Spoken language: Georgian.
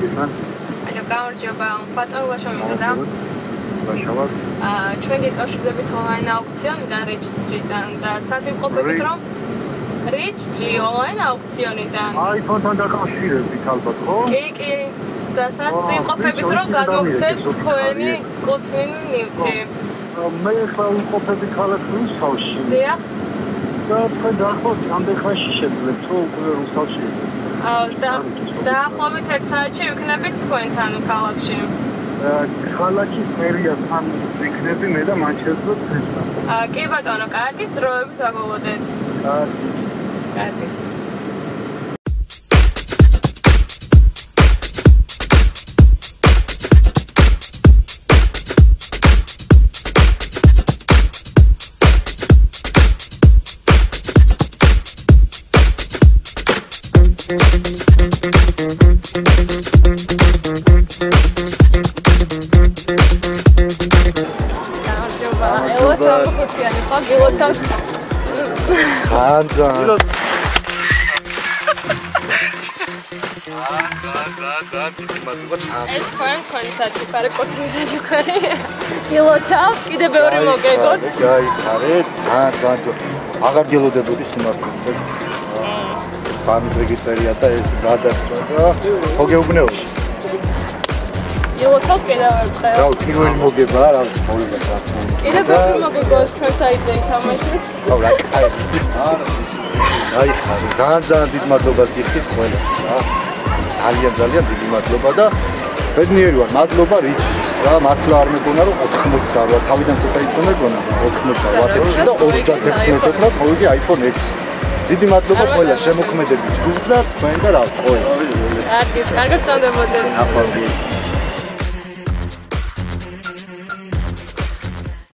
ანუ გამარჯობა, პატრონა შემოვიდა. Ბაშავარ. ჩვენ გეკავშირდებით ონლაინ აუქციონიდან Rich-G-დან და სად იმყოფებით რომ Rich-G ონლაინ აუქციონიდან. iPhone-თან დაკავშირებით ალბათ, ხო? კი. და სად იმყოფებით რომ გადმოგცეთ თქვენი კუთვნილი ნივთი. მე ხა იმყოფები ქალაქ რუსთავში. დიახ. და თქვენ დაახლოებით რამდენ ხანში შეძლებთ, რომ უკვე რუსთავში? დაახლოებით 1 საათში ვიქნებით თქვენთან ქალაქში. ქალაქის მერიასთან ვიქნები მე და მან შეძლოთ ესა. კი ბატონო, კარგი დროებით აგულოდეთ. კარგი. ეს თქვენი საჩუქარი კოთნის საჩუქარი გილოცავს კიდე ბევრი მოგეგოთ გაიხარეთ ძალიან აღარ გელოდებოდი სიმართლე სამი დღე წერია და ეს გადასწრა და ხო გეუბნეოდი გილოცავ კიდევ ერთხელ რა პირველი მოგება რა ცხოვრება რაც კიდე ბევრი მოგეგოს ჩვენ საიტზე ითამაშეთ ხო რა გაიხარეთ ძალიან დიდ მადლობას გიხდით ყველას რა ძალიან დიდი მადლობა და ბედნიერი ვარ მადლობა Rich-ს რა მართლა არ მეგონა რომ 80 დავა თავიდან ცოტა ისე მეგონა 88 და 36 მეტრად მოვიდი iPhone X დიდი მადლობა ყველა შემოქმედების ჯგუფს და თქვენ და რა ყველას კარგად წამდებოდეთ აფარდეს